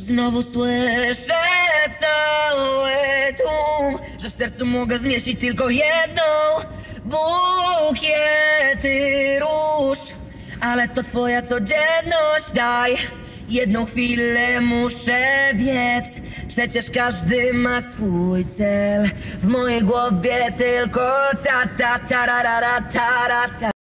Znowu słyszę cały tłum, że w sercu mogę zmieścić tylko jedną. Bukiety róż, ale to twoja codzienność. Daj jedną chwilę, muszę biec. Przecież każdy ma swój cel. W mojej głowie tylko ta ta ta ra ra ra ta ra ta.